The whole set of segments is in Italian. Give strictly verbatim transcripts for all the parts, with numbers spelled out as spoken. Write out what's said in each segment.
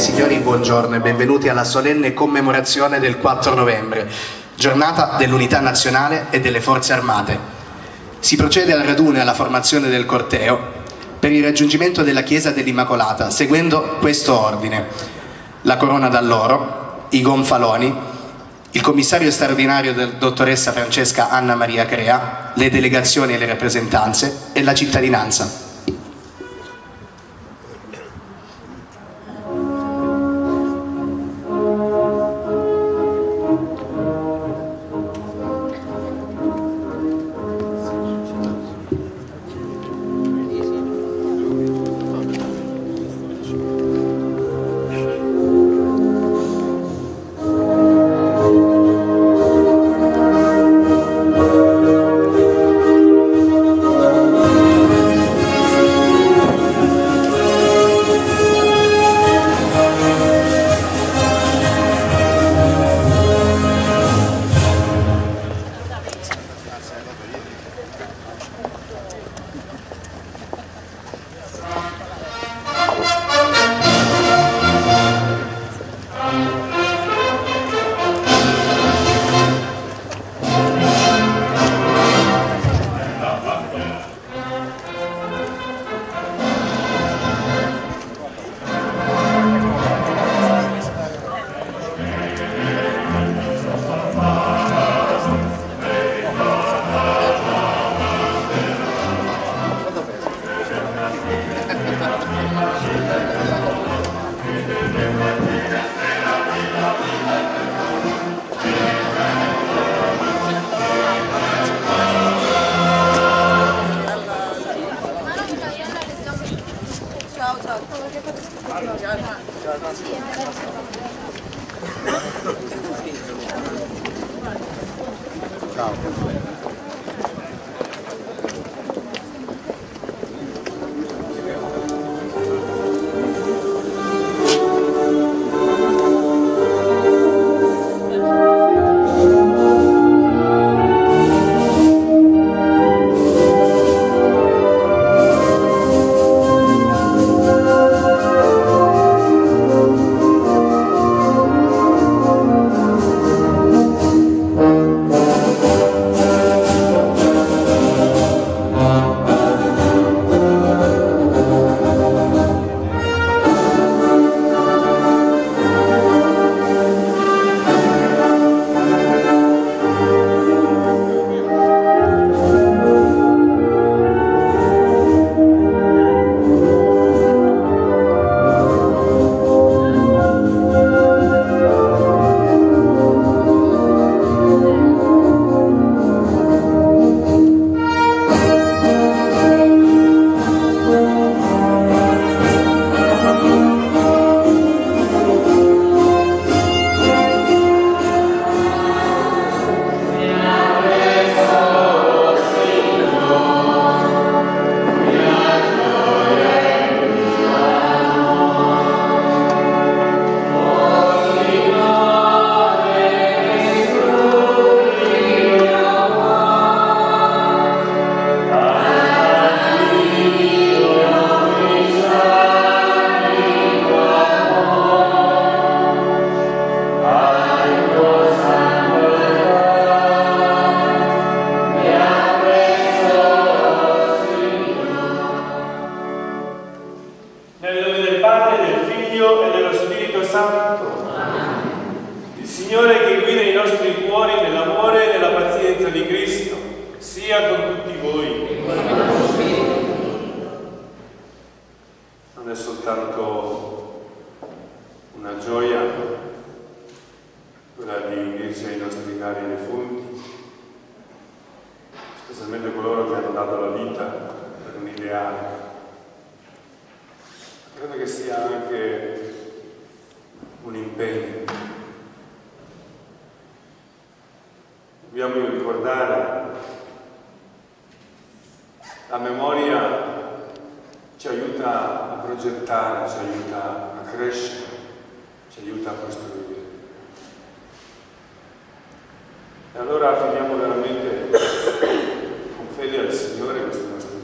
signori, buongiorno e benvenuti alla solenne commemorazione del quattro novembre, giornata dell'unità nazionale e delle forze armate. Si procede al raduno e alla formazione del corteo per il raggiungimento della chiesa dell'Immacolata, seguendo questo ordine: la corona d'alloro, i gonfaloni, il commissario straordinario del dottoressa Francesca Anna Maria Crea, le delegazioni e le rappresentanze e la cittadinanza.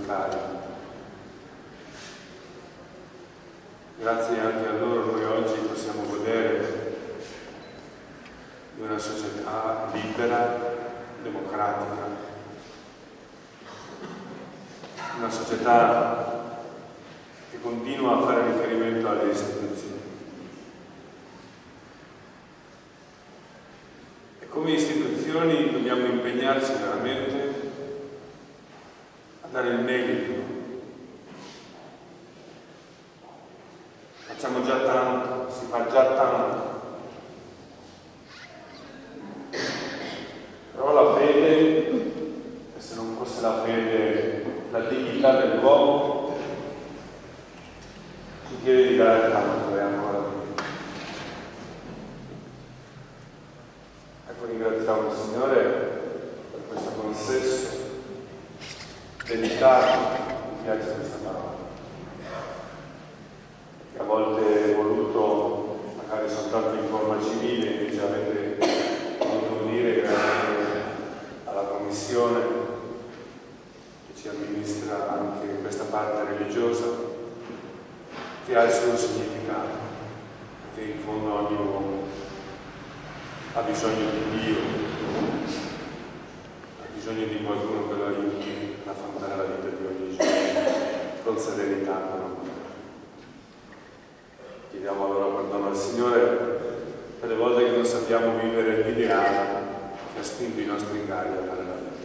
Grazie anche a loro noi oggi possiamo godere di una società libera, democratica, una società che continua a fare riferimento alle istituzioni. E come istituzioni dobbiamo impegnarci veramente a dare il merito. Facciamo già tanto, si fa già tanto. Però la fede, e se non fosse la fede, la dignità dell'uomo, ci chiede di dare tanto e ancora di più. Ecco, ringraziamo il Signore per questo consesso delicato, mi piace questa parola, che a volte è voluto magari soltanto in forma civile, invece avete voluto unire grazie alla Commissione che ci amministra anche questa parte religiosa, che ha il suo significato, perché in fondo ogni uomo ha bisogno di Dio, ha bisogno di qualcuno che lo aiuti ad affrontare la vita di ogni giorno con serenità, con amore. Chiediamo allora perdono al Signore per le volte che non sappiamo vivere l'ideale che ha spinto i nostri cari a fare la vita.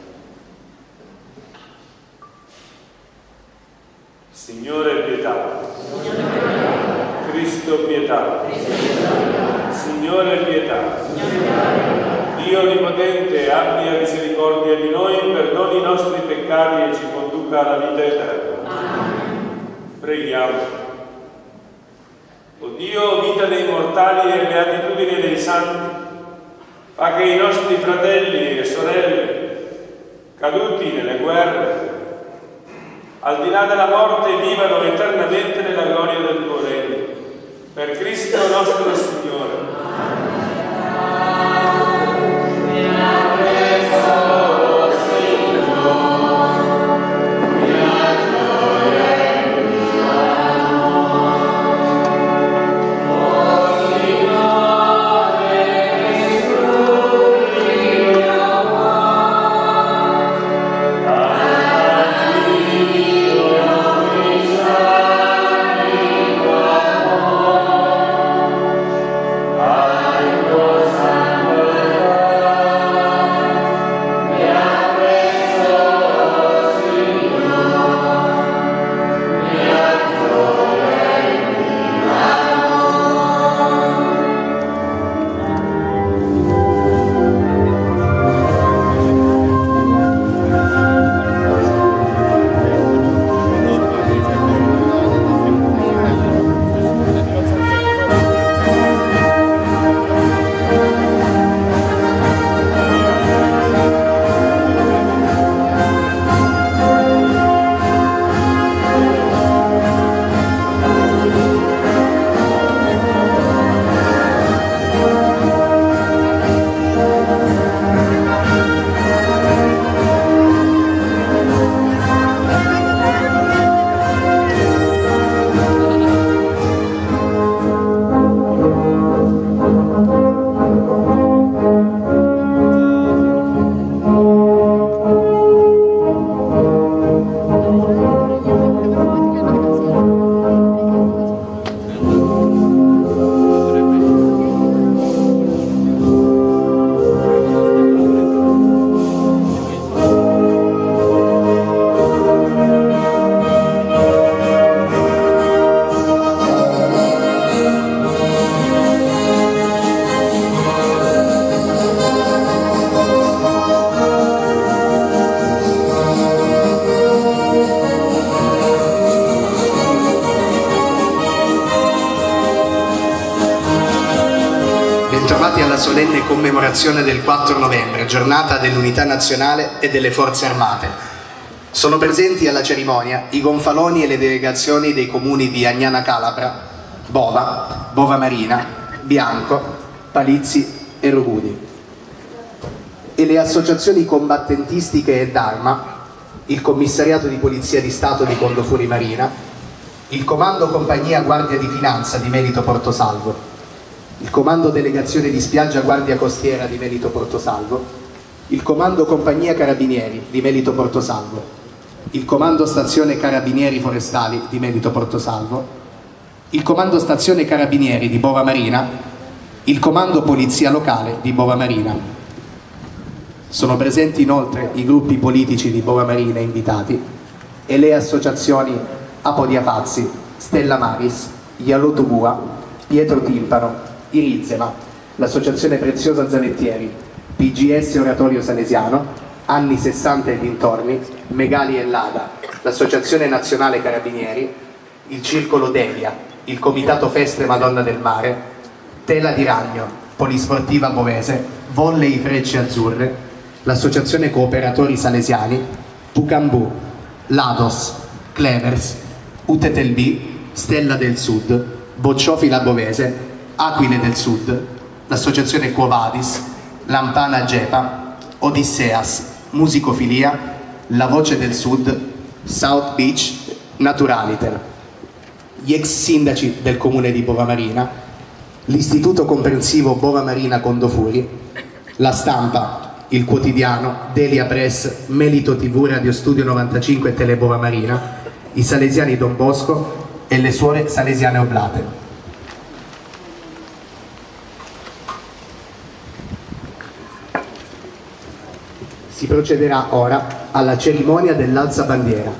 Signore pietà, Cristo pietà, Signore pietà, Dio Onnipotente abbia misericordia di noi, perdoni i nostri peccati e ci conduca alla vita eterna. Preghiamo. O Dio, vita dei mortali e beatitudine dei santi, fa che i nostri fratelli e sorelle, caduti nelle guerre, al di là della morte, vivano eternamente nella gloria del tuo regno. Per Cristo nostro Signore. alla solenne commemorazione del quattro novembre, giornata dell'Unità Nazionale e delle Forze Armate. Sono presenti alla cerimonia i gonfaloni e le delegazioni dei comuni di Agnana Calabra, Bova, Bova Marina, Bianco, Palizzi e Rogudi, e le associazioni combattentistiche e d'arma, il Commissariato di Polizia di Stato di Condofuri Marina, il Comando Compagnia Guardia di Finanza di Melito Portosalvo, il Comando Delegazione di Spiaggia Guardia Costiera di Melito Portosalvo, il Comando Compagnia Carabinieri di Melito Portosalvo, il Comando Stazione Carabinieri Forestali di Melito Portosalvo, il Comando Stazione Carabinieri di Bova Marina, il Comando Polizia Locale di Bova Marina. Sono presenti inoltre i gruppi politici di Bova Marina invitati e le associazioni Apodia Fazzi, Stella Maris, Ialoto Bua, Pietro Timpano, Irizema, l'Associazione Preziosa Zanettieri, P G S Oratorio Salesiano, Anni sessanta e dintorni, Megali e Lada, l'Associazione Nazionale Carabinieri, il Circolo Delia, il Comitato Feste Madonna del Mare, Tela di Ragno, Polisportiva Bovese, Volley Frecce Azzurre, l'Associazione Cooperatori Salesiani, Pucambù, Lados, Clevers, U T T L B, Stella del Sud, Bocciofila Bovese, Aquile del Sud, l'Associazione Quo Vadis, Lampana Gepa, Odisseas, Musicofilia, La Voce del Sud, South Beach, Naturaliter, gli ex sindaci del comune di Bova Marina, l'Istituto Comprensivo Bova Marina Condofuri, La Stampa, Il Quotidiano, Delia Press, Melito tivù, Radio Studio novantacinque e Tele Bova Marina, i Salesiani Don Bosco e le Suore Salesiane Oblate. Si procederà ora alla cerimonia dell'alzabandiera.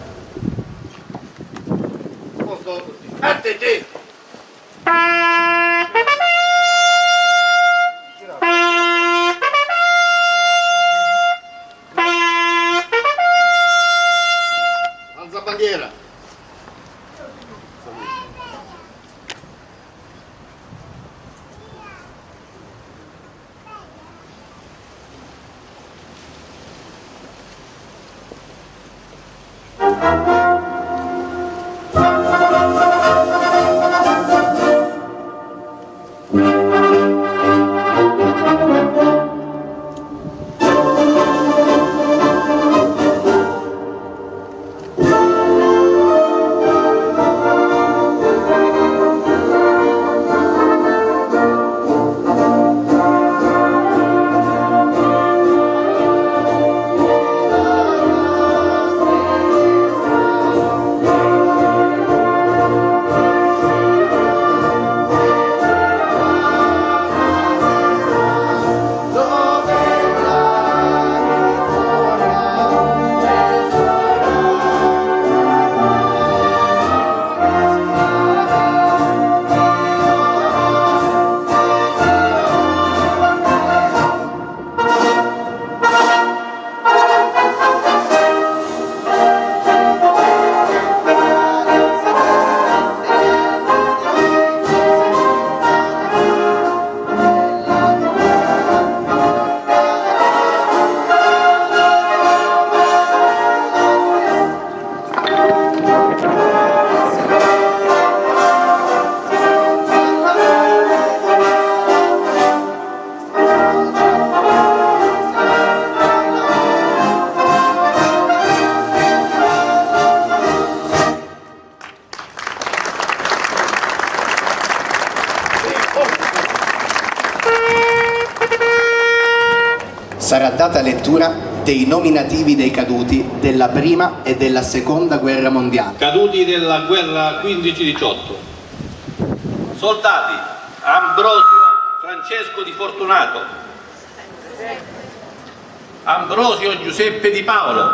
Alzabandiera. Sarà data lettura dei nominativi dei caduti della prima e della seconda guerra mondiale. Caduti della guerra quindici diciotto. Soldati: Ambrosio Francesco di Fortunato, Ambrosio Giuseppe di Paolo,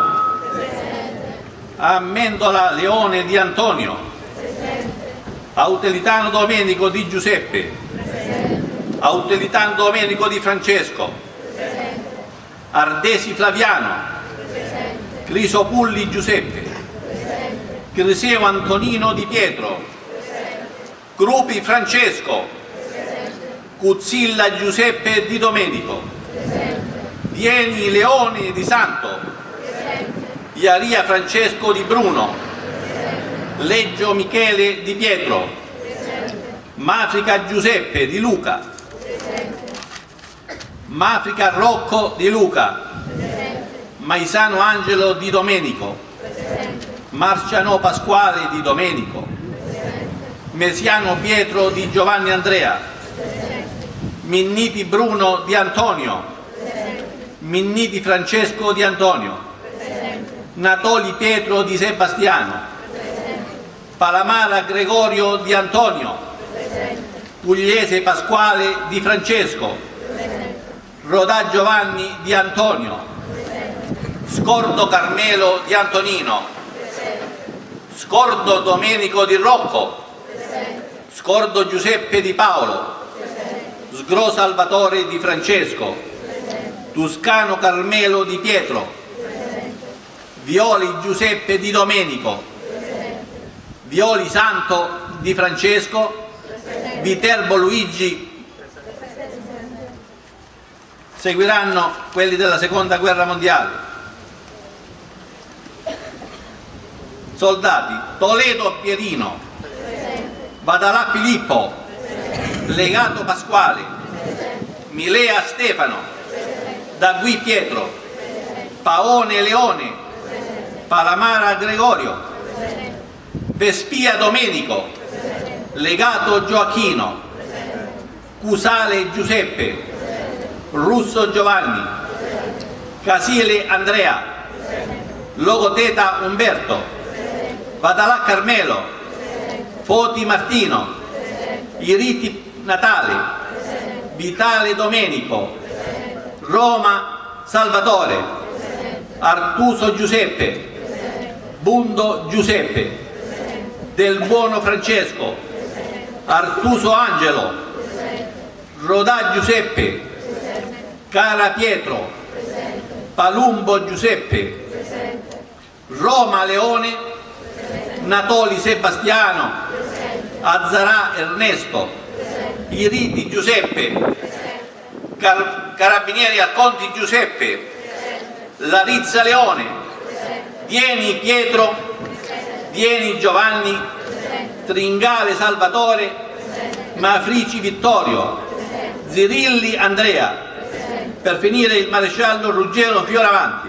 Amendola Leone di Antonio, Autelitano Domenico di Giuseppe, Autelitano Domenico di Francesco, Ardesi Flaviano, Crisopulli Giuseppe, Criseo Antonino di Pietro, Gruppi Francesco, Cuzzilla Giuseppe di Domenico, Dieni Leone di Santo, Iaria Francesco di Bruno, Leggio Michele di Pietro, Mafrica Giuseppe di Luca, Mafrica Rocco di Luca, Maisano Angelo di Domenico, Marciano Pasquale di Domenico, Mesiano Pietro di Giovanni Andrea, Minniti Bruno Di Antonio. Minniti Francesco Di Antonio. Natoli Pietro Di Sebastiano. Palamara Gregorio Di Antonio. Pugliese Pasquale Di Francesco. Rodà Giovanni Di Antonio. Scordo Carmelo Di Antonino. Scordo Domenico Di Rocco. Scordo Giuseppe Di Paolo. Sgro Salvatore Di Francesco. Tuscano Carmelo Di Pietro. Violi Giuseppe Di Domenico. Violi Santo Di Francesco. Viterbo Luigi. Seguiranno quelli della seconda guerra mondiale. Soldati: Toledo Pierino. Badalà Filippo. Legato Pasquale. Milea Stefano. Dagui Pietro. Paone Leone. Palamara Gregorio. Vespia Domenico. Legato Gioacchino. Cusale Giuseppe. Russo Giovanni. Casile Andrea. Logoteta Umberto. Badalà Carmelo. Foti Martino. Iriti Natale. Vitale Domenico. Roma Salvatore. Artuso Giuseppe. Bundo Giuseppe. Del Buono Francesco. Artuso Angelo. Rodà Giuseppe. Cara Pietro. Palumbo Giuseppe. Roma Leone. Natoli Sebastiano. Azzarà Ernesto. Iriti Giuseppe. Car Carabinieri Alconti Giuseppe. Larizza Leone. Dieni Pietro. Dieni Giovanni. Tringale Salvatore. Mafrici Vittorio. Zirilli Andrea. Per finire il maresciallo Ruggero Fioravanti.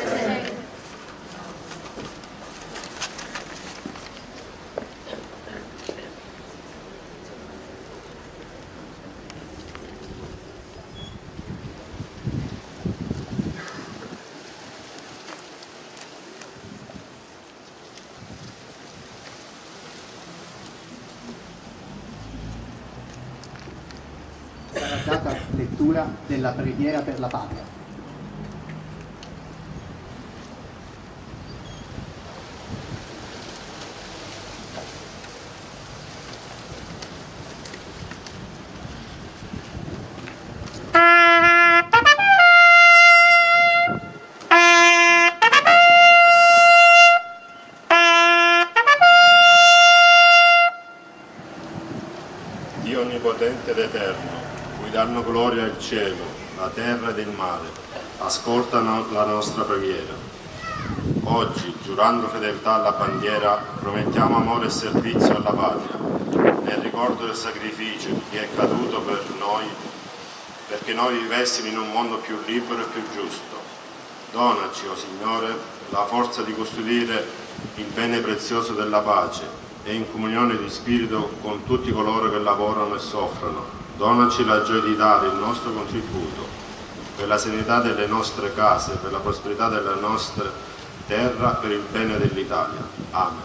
Data lettura della preghiera per la patria. Dio onnipotente ed eterno, danno gloria al cielo, la terra ed il mare, ascoltano la nostra preghiera. Oggi, giurando fedeltà alla bandiera, promettiamo amore e servizio alla patria, nel ricordo del sacrificio che è caduto per noi, perché noi vivessimo in un mondo più libero e più giusto. Donaci, o Signore, la forza di custodire il bene prezioso della pace e in comunione di spirito con tutti coloro che lavorano e soffrono. Donaci la gioia di dare il nostro contributo per la serenità delle nostre case, per la prosperità della nostra terra, per il bene dell'Italia. Amen.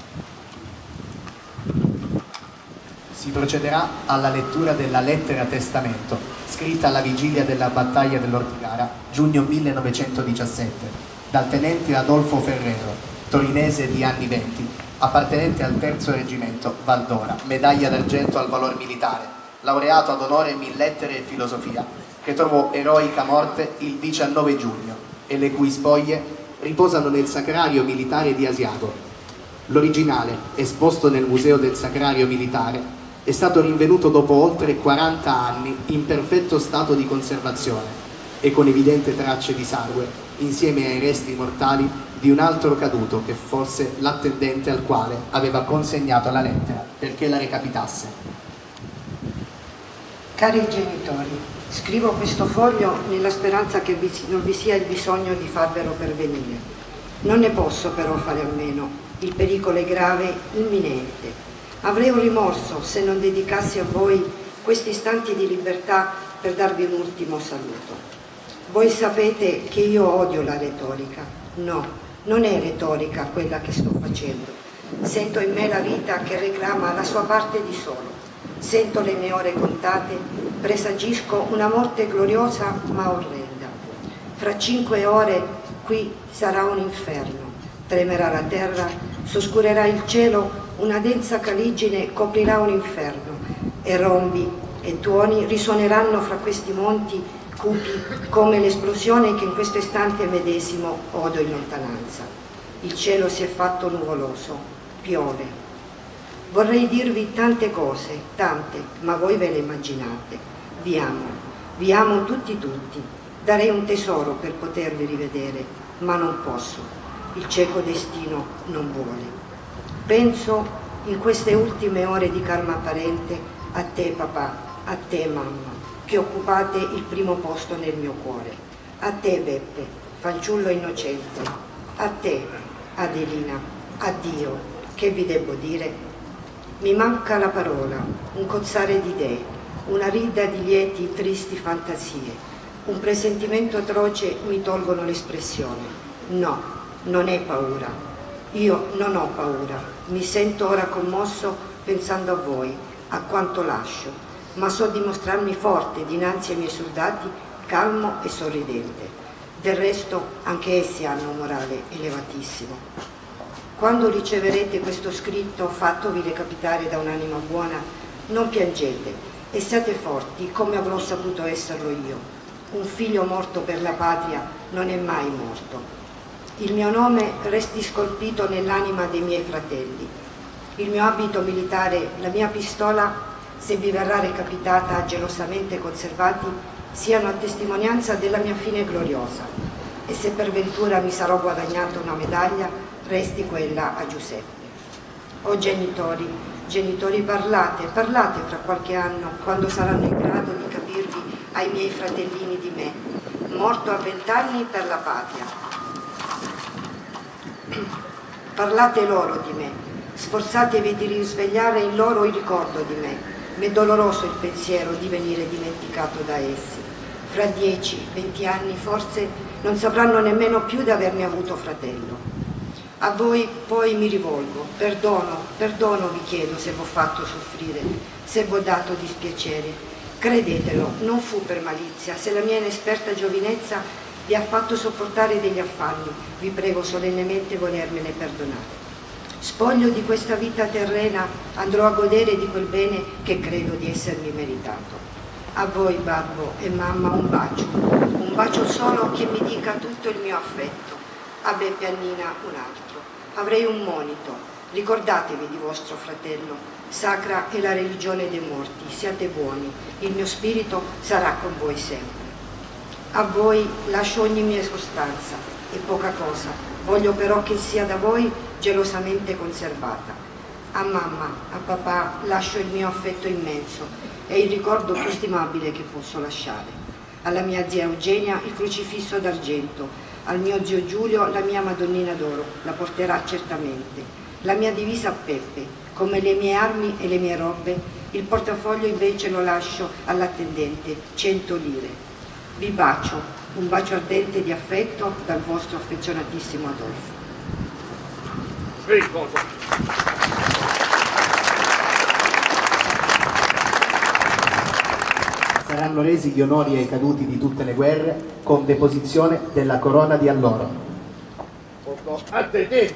Si procederà alla lettura della lettera testamento, scritta alla vigilia della battaglia dell'Ortigara, giugno millenovecentodiciassette, dal tenente Adolfo Ferrero, torinese di anni venti, appartenente al terzo reggimento Valdora, medaglia d'argento al valor militare, laureato ad onore in lettere e filosofia, che trovò eroica morte il diciannove giugno e le cui spoglie riposano nel Sacrario Militare di Asiago. L'originale, esposto nel Museo del Sacrario Militare, è stato rinvenuto dopo oltre quaranta anni in perfetto stato di conservazione e con evidente tracce di sangue, insieme ai resti mortali di un altro caduto che fosse l'attendente al quale aveva consegnato la lettera perché la recapitasse. Cari genitori, scrivo questo foglio nella speranza che vi, non vi sia il bisogno di farvelo pervenire. Non ne posso però fare a meno, il pericolo è grave, imminente. Avrei un rimorso se non dedicassi a voi questi istanti di libertà per darvi un ultimo saluto. Voi sapete che io odio la retorica. No, non è retorica quella che sto facendo. Sento in me la vita che reclama la sua parte di solo. Sento le mie ore contate, presagisco una morte gloriosa ma orrenda. Fra cinque ore qui sarà un inferno, tremerà la terra, s'oscurerà il cielo, una densa caligine coprirà un inferno e rombi e tuoni risuoneranno fra questi monti cupi come l'esplosione che in questo istante medesimo odo in lontananza. Il cielo si è fatto nuvoloso, piove. Vorrei dirvi tante cose, tante, ma voi ve le immaginate. Vi amo, vi amo tutti tutti. Darei un tesoro per potervi rivedere, ma non posso. Il cieco destino non vuole. Penso in queste ultime ore di calma apparente a te papà, a te mamma, che occupate il primo posto nel mio cuore. A te Beppe, fanciullo innocente. A te Adelina, addio, che vi devo dire? Mi manca la parola, un cozzare di idee, una ridda di lieti, tristi fantasie. Un presentimento atroce mi tolgono l'espressione. No, non è paura. Io non ho paura. Mi sento ora commosso pensando a voi, a quanto lascio, ma so dimostrarmi forte dinanzi ai miei soldati, calmo e sorridente. Del resto anche essi hanno un morale elevatissimo. Quando riceverete questo scritto fattovi recapitare da un'anima buona, non piangete e siate forti come avrò saputo esserlo io. Un figlio morto per la patria non è mai morto. Il mio nome resti scolpito nell'anima dei miei fratelli. Il mio abito militare, la mia pistola, se vi verrà recapitata gelosamente conservati, siano a testimonianza della mia fine gloriosa. E se per ventura mi sarò guadagnata una medaglia, resti quella a Giuseppe. O genitori, genitori parlate, parlate fra qualche anno, quando saranno in grado di capirvi ai miei fratellini di me, morto a vent'anni per la patria. Parlate loro di me, sforzatevi di risvegliare in loro il ricordo di me. M'è doloroso il pensiero di venire dimenticato da essi. Fra dieci, venti anni forse non sapranno nemmeno più di avermi avuto fratello. A voi poi mi rivolgo, perdono, perdono vi chiedo se v'ho fatto soffrire, se v'ho dato dispiacere. Credetelo, non fu per malizia, se la mia inesperta giovinezza vi ha fatto sopportare degli affanni, vi prego solennemente volermene perdonare. Spoglio di questa vita terrena, andrò a godere di quel bene che credo di essermi meritato. A voi, babbo e mamma, un bacio, un bacio solo che mi dica tutto il mio affetto. A Beppe e Annina un altro. Avrei un monito, ricordatevi di vostro fratello, sacra è la religione dei morti, siate buoni, il mio spirito sarà con voi sempre. A voi lascio ogni mia sostanza e poca cosa, voglio però che sia da voi gelosamente conservata. A mamma, a papà lascio il mio affetto immenso, è il ricordo più stimabile che posso lasciare. Alla mia zia Eugenia il crocifisso d'argento, al mio zio Giulio la mia Madonnina d'oro, la porterà certamente. La mia divisa a Peppe, come le mie armi e le mie robe, il portafoglio invece lo lascio all'attendente, cento lire. Vi bacio, un bacio ardente di affetto dal vostro affezionatissimo Adolfo. Saranno resi gli onori ai caduti di tutte le guerre con deposizione della corona di alloro. A te, te.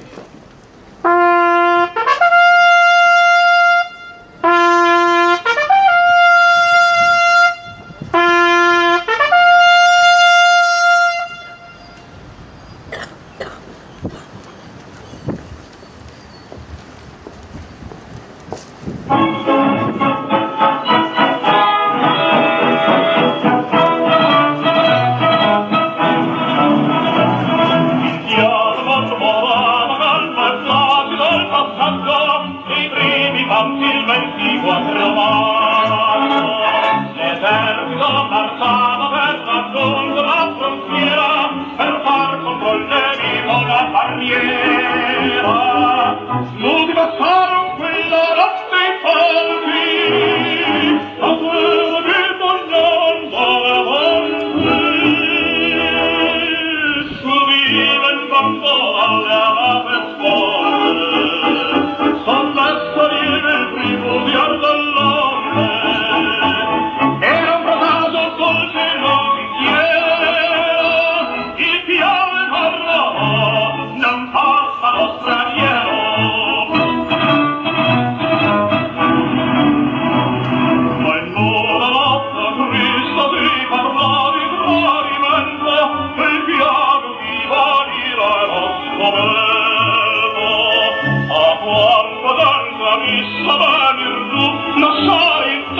L'ultima sarà quella notte i falchi,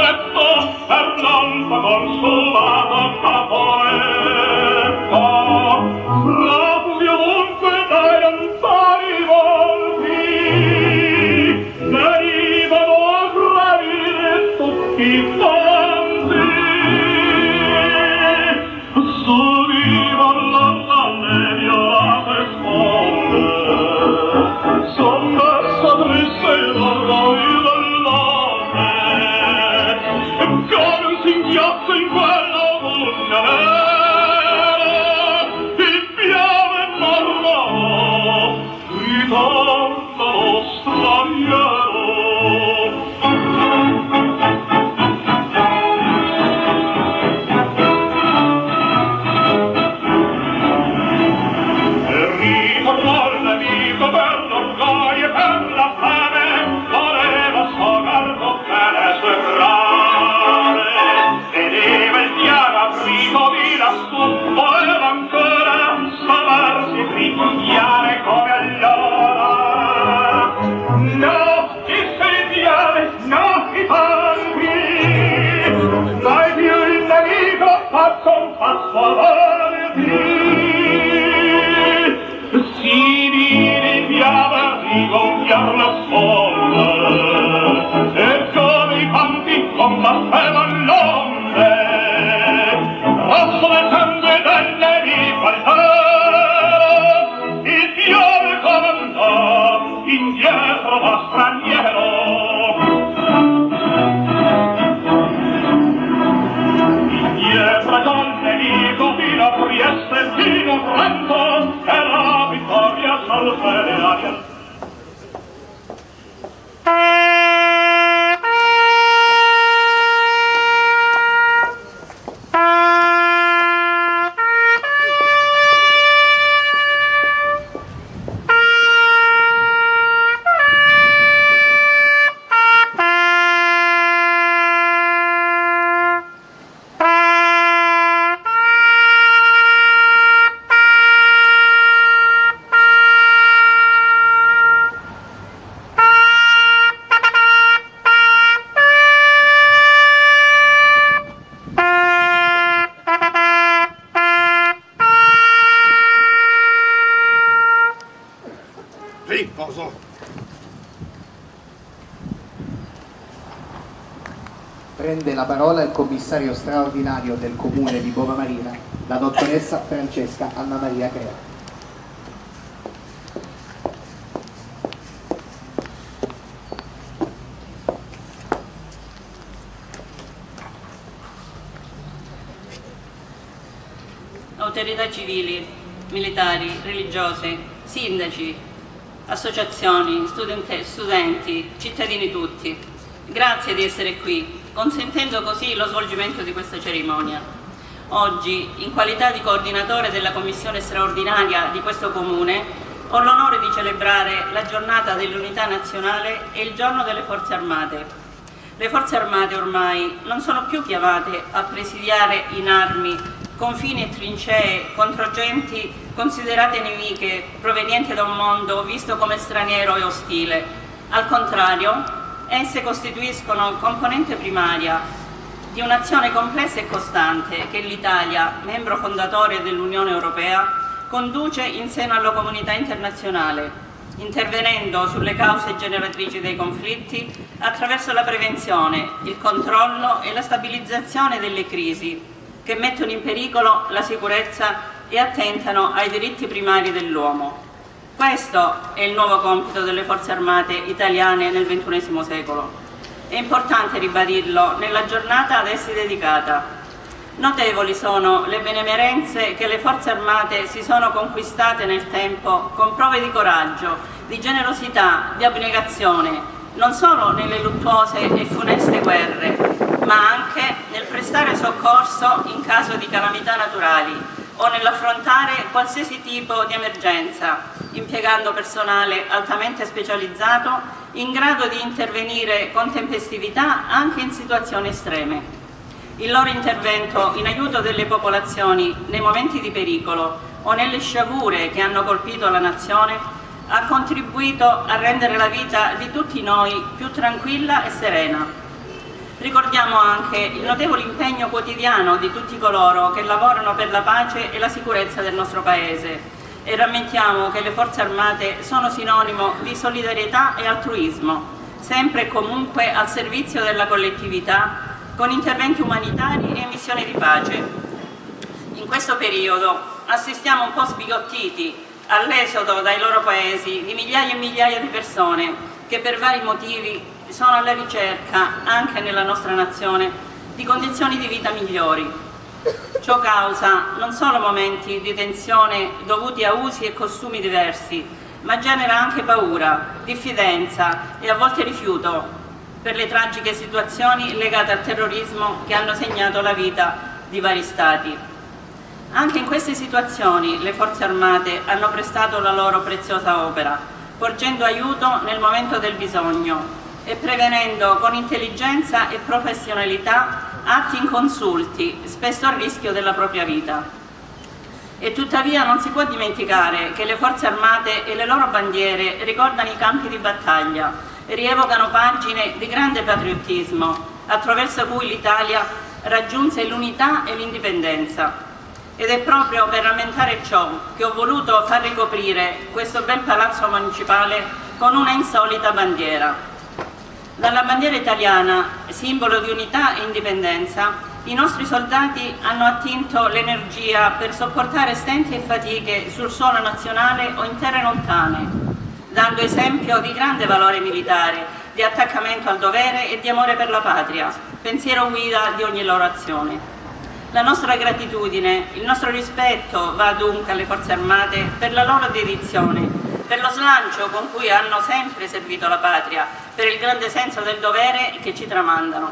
Prende la parola il commissario straordinario del comune di Bova Marina, la dottoressa Francesca Anna Maria Crea. Autorità civili, militari, religiose, sindaci, associazioni, studente, studenti, cittadini tutti, grazie di essere qui, consentendo così lo svolgimento di questa cerimonia. Oggi, in qualità di coordinatore della commissione straordinaria di questo comune, ho l'onore di celebrare la giornata dell'unità nazionale e il giorno delle forze armate. Le forze armate ormai non sono più chiamate a presidiare in armi confini e trincee contro genti considerate nemiche provenienti da un mondo visto come straniero e ostile. Al contrario, esse costituiscono componente primaria di un'azione complessa e costante che l'Italia, membro fondatore dell'Unione Europea, conduce in seno alla comunità internazionale, intervenendo sulle cause generatrici dei conflitti attraverso la prevenzione, il controllo e la stabilizzazione delle crisi che mettono in pericolo la sicurezza e attentano ai diritti primari dell'uomo. Questo è il nuovo compito delle forze armate italiane nel ventunesimo secolo. È importante ribadirlo nella giornata ad essi dedicata. Notevoli sono le benemerenze che le forze armate si sono conquistate nel tempo con prove di coraggio, di generosità, di abnegazione, non solo nelle luttuose e funeste guerre, ma anche nel prestare soccorso in caso di calamità naturali o nell'affrontare qualsiasi tipo di emergenza, impiegando personale altamente specializzato in grado di intervenire con tempestività anche in situazioni estreme. Il loro intervento in aiuto delle popolazioni nei momenti di pericolo o nelle sciagure che hanno colpito la nazione ha contribuito a rendere la vita di tutti noi più tranquilla e serena. Ricordiamo anche il notevole impegno quotidiano di tutti coloro che lavorano per la pace e la sicurezza del nostro Paese e rammentiamo che le Forze Armate sono sinonimo di solidarietà e altruismo, sempre e comunque al servizio della collettività, con interventi umanitari e missioni di pace. In questo periodo assistiamo un po' sbigottiti all'esodo dai loro paesi di migliaia e migliaia di persone che per vari motivi sono alla ricerca, anche nella nostra nazione, di condizioni di vita migliori. Ciò causa non solo momenti di tensione dovuti a usi e costumi diversi, ma genera anche paura, diffidenza e a volte rifiuto per le tragiche situazioni legate al terrorismo che hanno segnato la vita di vari Stati. Anche in queste situazioni le Forze Armate hanno prestato la loro preziosa opera, porgendo aiuto nel momento del bisogno e prevenendo con intelligenza e professionalità atti inconsulti, spesso a rischio della propria vita. E tuttavia non si può dimenticare che le Forze Armate e le loro bandiere ricordano i campi di battaglia e rievocano pagine di grande patriottismo, attraverso cui l'Italia raggiunse l'unità e l'indipendenza. Ed è proprio per rammentare ciò che ho voluto far ricoprire questo bel palazzo municipale con una insolita bandiera. Dalla bandiera italiana, simbolo di unità e indipendenza, i nostri soldati hanno attinto l'energia per sopportare stenti e fatiche sul suolo nazionale o in terre lontane, dando esempio di grande valore militare, di attaccamento al dovere e di amore per la patria, pensiero guida di ogni loro azione. La nostra gratitudine, il nostro rispetto va dunque alle Forze Armate per la loro dedizione, per lo slancio con cui hanno sempre servito la patria, per il grande senso del dovere che ci tramandano.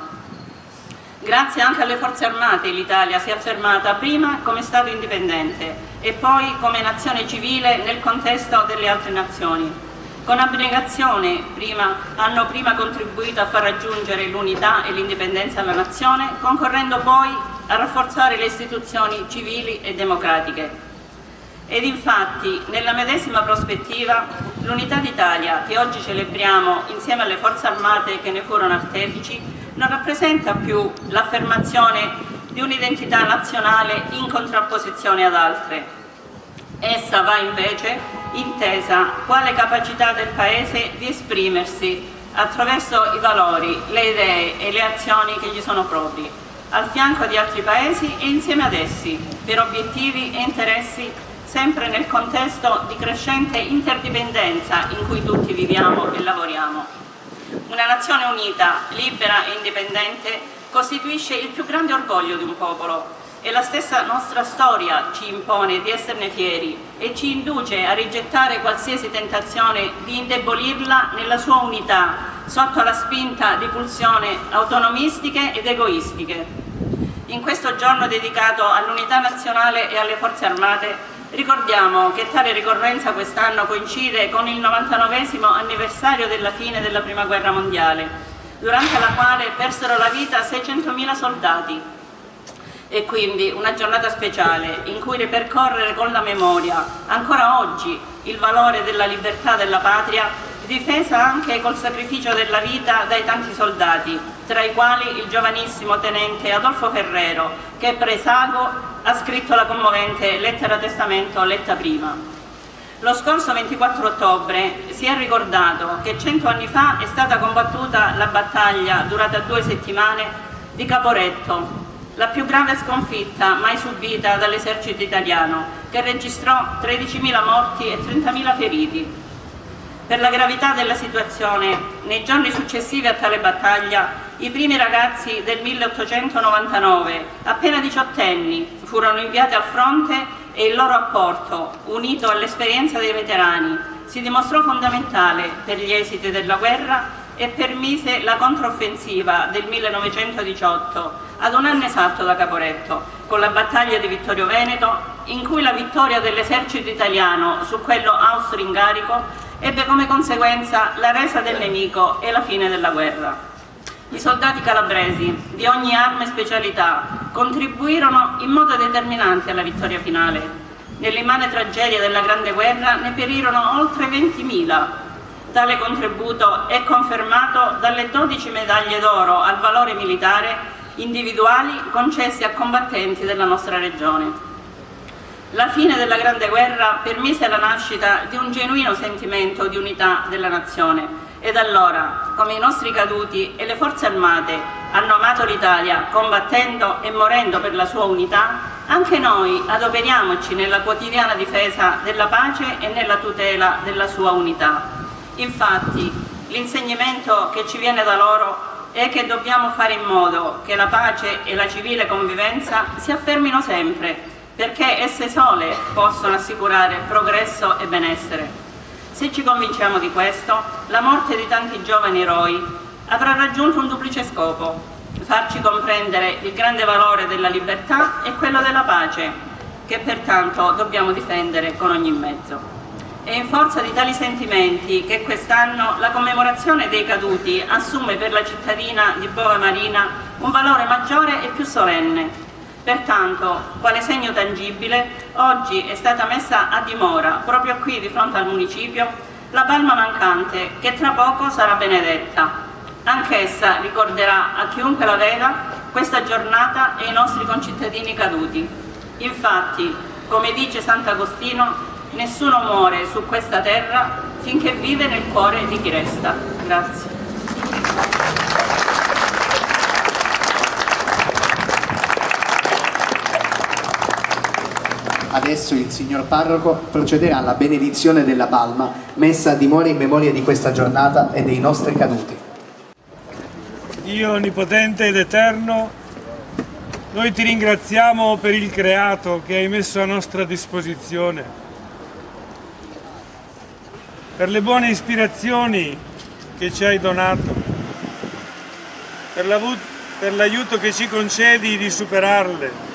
Grazie anche alle Forze Armate l'Italia si è affermata prima come Stato indipendente e poi come nazione civile nel contesto delle altre nazioni. Con abnegazione prima, hanno prima contribuito a far raggiungere l'unità e l'indipendenza alla nazione, concorrendo poi a rafforzare le istituzioni civili e democratiche. Ed infatti, nella medesima prospettiva, l'Unità d'Italia, che oggi celebriamo insieme alle Forze Armate che ne furono artefici, non rappresenta più l'affermazione di un'identità nazionale in contrapposizione ad altre. Essa va invece intesa quale capacità del Paese di esprimersi attraverso i valori, le idee e le azioni che gli sono propri, al fianco di altri Paesi e insieme ad essi, per obiettivi e interessi sempre nel contesto di crescente interdipendenza in cui tutti viviamo e lavoriamo. Una nazione unita, libera e indipendente costituisce il più grande orgoglio di un popolo e la stessa nostra storia ci impone di esserne fieri e ci induce a rigettare qualsiasi tentazione di indebolirla nella sua unità sotto la spinta di pulsioni autonomistiche ed egoistiche. In questo giorno dedicato all'unità nazionale e alle Forze Armate ricordiamo che tale ricorrenza quest'anno coincide con il novantanovesimo anniversario della fine della Prima Guerra Mondiale, durante la quale persero la vita seicentomila soldati. E quindi una giornata speciale in cui ripercorrere con la memoria, ancora oggi, il valore della libertà della patria, difesa anche col sacrificio della vita dai tanti soldati, tra i quali il giovanissimo tenente Adolfo Ferrero, che presago ha scritto la commovente lettera testamento letta prima. Lo scorso ventiquattro ottobre si è ricordato che cento anni fa è stata combattuta la battaglia durata due settimane di Caporetto, la più grave sconfitta mai subita dall'esercito italiano, che registrò tredicimila morti e trentamila feriti. Per la gravità della situazione, nei giorni successivi a tale battaglia, i primi ragazzi del milleottocentonovantanove, appena diciottenni, furono inviati al fronte e il loro apporto, unito all'esperienza dei veterani, si dimostrò fondamentale per gli esiti della guerra e permise la controffensiva del millenovecentodiciotto, ad un anno esatto da Caporetto, con la battaglia di Vittorio Veneto, in cui la vittoria dell'esercito italiano su quello austro-ungarico ebbe come conseguenza la resa del nemico e la fine della guerra. I soldati calabresi, di ogni arma e specialità, contribuirono in modo determinante alla vittoria finale. Nell'immane tragedia della Grande Guerra ne perirono oltre ventimila. Tale contributo è confermato dalle dodici medaglie d'oro al valore militare individuali concessi a combattenti della nostra regione. La fine della Grande Guerra permise la nascita di un genuino sentimento di unità della nazione ed allora, come i nostri caduti e le forze armate hanno amato l'Italia combattendo e morendo per la sua unità, anche noi adoperiamoci nella quotidiana difesa della pace e nella tutela della sua unità. Infatti, l'insegnamento che ci viene da loro è che dobbiamo fare in modo che la pace e la civile convivenza si affermino sempre, perché esse sole possono assicurare progresso e benessere. Se ci convinciamo di questo, la morte di tanti giovani eroi avrà raggiunto un duplice scopo: farci comprendere il grande valore della libertà e quello della pace, che pertanto dobbiamo difendere con ogni mezzo. È in forza di tali sentimenti che quest'anno la commemorazione dei caduti assume per la cittadina di Bove Marina un valore maggiore e più solenne. Pertanto, quale segno tangibile, oggi è stata messa a dimora, proprio qui di fronte al municipio, la palma mancante che tra poco sarà benedetta. Anch'essa ricorderà a chiunque la veda questa giornata e i nostri concittadini caduti. Infatti, come dice Sant'Agostino, nessuno muore su questa terra finché vive nel cuore di chi resta. Grazie. Adesso il signor parroco procederà alla benedizione della palma messa a dimora in memoria di questa giornata e dei nostri caduti. Dio onnipotente ed eterno, noi ti ringraziamo per il creato che hai messo a nostra disposizione, per le buone ispirazioni che ci hai donato, per l'aiuto che ci concedi di superarle.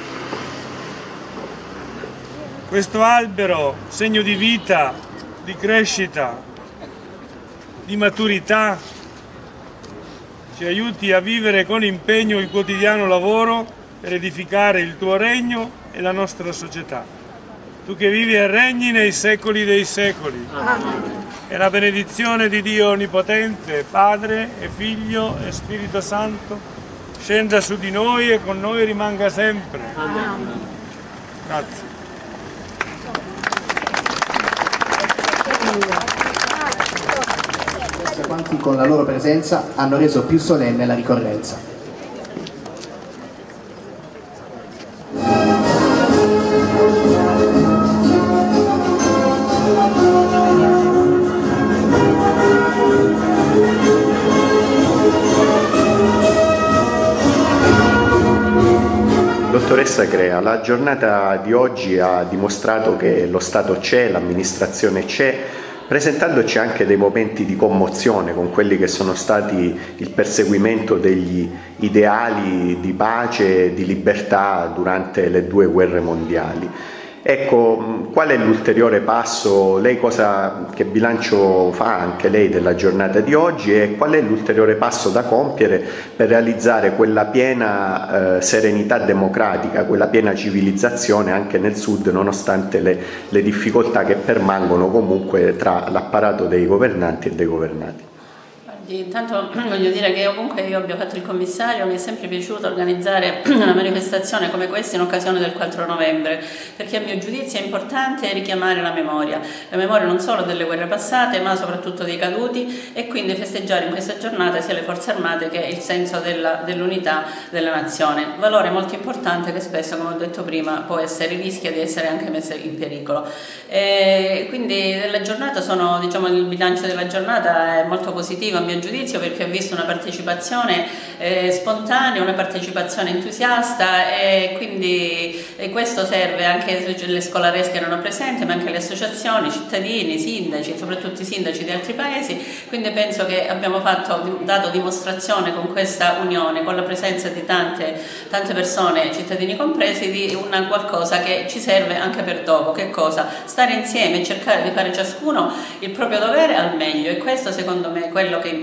Questo albero, segno di vita, di crescita, di maturità, ci aiuti a vivere con impegno il quotidiano lavoro per edificare il tuo regno e la nostra società. Tu che vivi e regni nei secoli dei secoli. Amen. E la benedizione di Dio Onnipotente, Padre e Figlio e Spirito Santo, scenda su di noi e con noi rimanga sempre. Amen. Grazie. Quanti con la loro presenza hanno reso più solenne la ricorrenza. Dottoressa Crea, la giornata di oggi ha dimostrato che lo Stato c'è, l'amministrazione c'è, presentandoci anche dei momenti di commozione con quelli che sono stati il perseguimento degli ideali di pace e di libertà durante le due guerre mondiali. Ecco, qual è l'ulteriore passo? Lei cosa, che bilancio fa anche lei della giornata di oggi e qual è l'ulteriore passo da compiere per realizzare quella piena eh, serenità democratica, quella piena civilizzazione anche nel Sud, nonostante le, le difficoltà che permangono comunque tra l'apparato dei governanti e dei governati? Intanto voglio dire che ovunque io abbia fatto il commissario mi è sempre piaciuto organizzare una manifestazione come questa in occasione del quattro novembre, perché a mio giudizio è importante richiamare la memoria, la memoria non solo delle guerre passate ma soprattutto dei caduti, e quindi festeggiare in questa giornata sia le forze armate che il senso dell'unità della nazione, valore molto importante che spesso, come ho detto prima, può essere, rischia di essere anche messo in pericolo. E quindi della giornata sono, diciamo, il bilancio della giornata è molto positivo a mio giudizio, perché ho visto una partecipazione eh, spontanea, una partecipazione entusiasta, e quindi e questo serve anche le scolaresche che erano presenti, ma anche le associazioni, cittadini, sindaci, soprattutto i sindaci di altri paesi. Quindi penso che abbiamo fatto, dato dimostrazione con questa unione, con la presenza di tante, tante persone, cittadini compresi, di una qualcosa che ci serve anche per dopo. Che cosa? Stare insieme e cercare di fare ciascuno il proprio dovere al meglio, e questo secondo me è quello che importa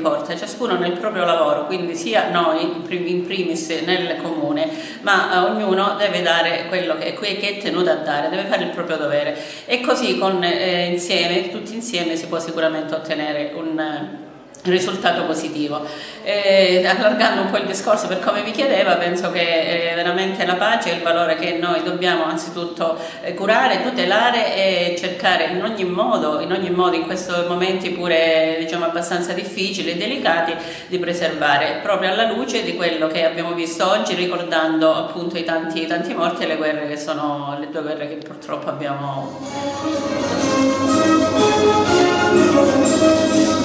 importa, ciascuno nel proprio lavoro, quindi sia noi in primis nel comune, ma eh, ognuno deve dare quello che, che è tenuto a dare, deve fare il proprio dovere, e così con, eh, insieme, tutti insieme si può sicuramente ottenere un risultato positivo. Eh, allargando un po' il discorso per come mi chiedeva, penso che eh, veramente la pace è il valore che noi dobbiamo anzitutto eh, curare, tutelare e cercare in ogni modo, in ogni modo in questi momenti pure diciamo abbastanza difficili e delicati, di preservare, proprio alla luce di quello che abbiamo visto oggi, ricordando appunto i tanti, i tanti morti e le guerre che sono le due guerre che purtroppo abbiamo.